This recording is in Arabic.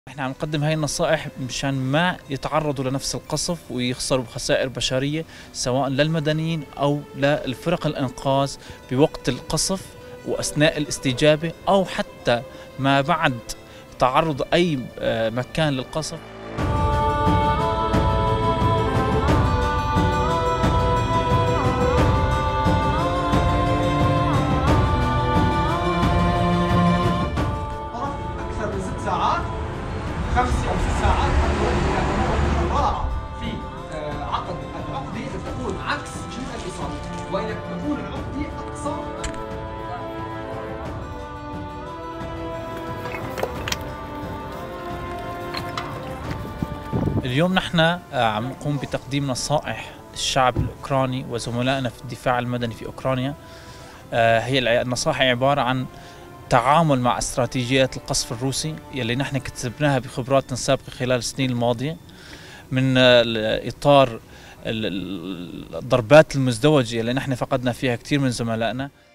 احنا عم نقدم هاي النصائح مشان ما يتعرضوا لنفس القصف ويخسروا بخسائر بشرية سواء للمدنيين أو للفرق الإنقاذ بوقت القصف وأثناء الاستجابة أو حتى ما بعد تعرض أي مكان للقصف. أكثر من 6 ساعات 5 أو 6 ساعات القراءة في عقد العقدة تكون عكس جهة الإصابة، وإذا تكون العقدة أقصى. اليوم نحن عم نقوم بتقديم نصائح للشعب الأوكراني وزملائنا في الدفاع المدني في أوكرانيا. هي النصائح عبارة عن تعامل مع استراتيجيات القصف الروسي يلي نحن كتسبناها بخبراتنا السابقة خلال السنين الماضية من إطار الضربات المزدوجة اللي نحن فقدنا فيها كثير من زملائنا.